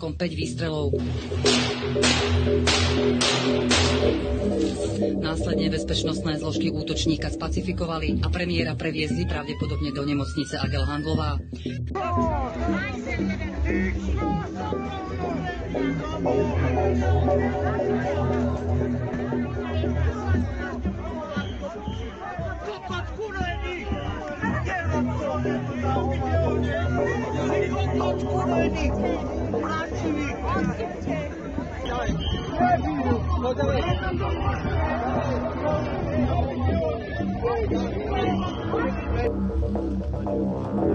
celkom 5 výstrelov. Následne bezpečnostné zložky útočníka spacifikovali a premiéra previezli pravdepodobne do nemocnice Adel Handlová. Thank you.